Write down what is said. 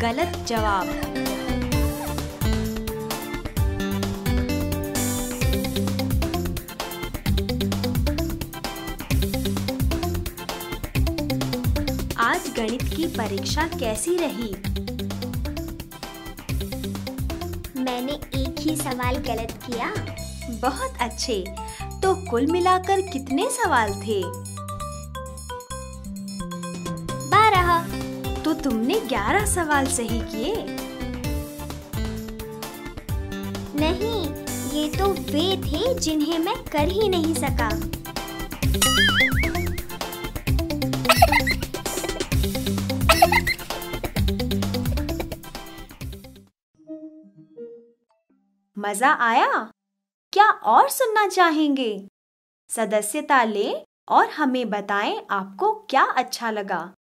गलत जवाब। आज गणित की परीक्षा कैसी रही? मैंने एक ही सवाल गलत किया। बहुत अच्छे। तो कुल मिलाकर कितने सवाल थे? 12। तो तुमने 11 सवाल सही किए। नहीं, ये तो वे थे जिन्हें मैं कर ही नहीं सका। मजा आया? क्या और सुनना चाहेंगे? सदस्यता लें और हमें बताएं आपको क्या अच्छा लगा।